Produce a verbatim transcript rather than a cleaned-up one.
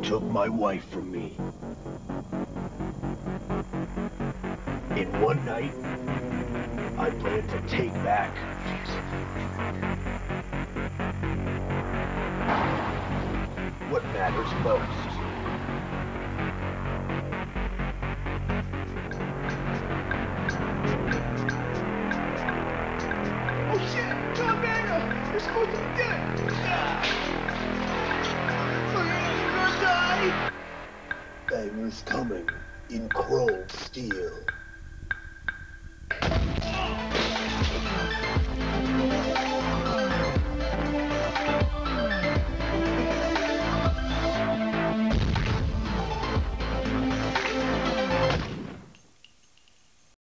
took my wife from me. In one night, I plan to take back what matters most. Oh shit! John Mayer! You're supposed to be dead! Ah. You're gonna die! Banger's coming in chrome steel.